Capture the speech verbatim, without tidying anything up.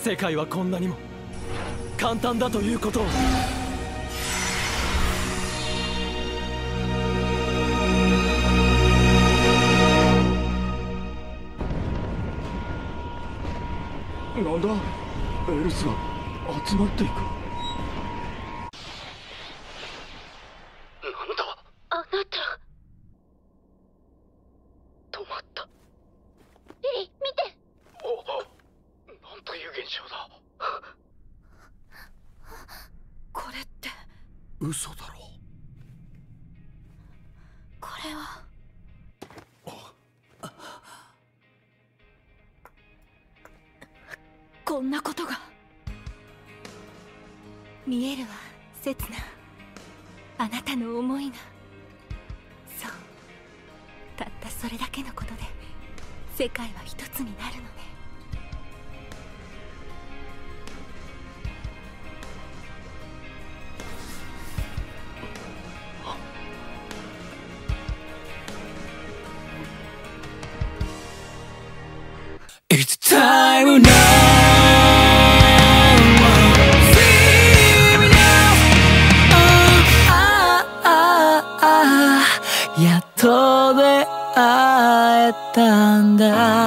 世界はこんなにも簡単だということを。 なんだ、エルスが集まっていく。なんだあなた。止まった。エリ、見て。 お、なんという現象だ。 これって嘘だろ。 これはこんなことが。見えるわ、刹那。あなたの思いが。そう、たったそれだけのことで世界は一つになるのね。 It's time now. See me now. Oh, ah, ah, ah. やっと出会えたんだ。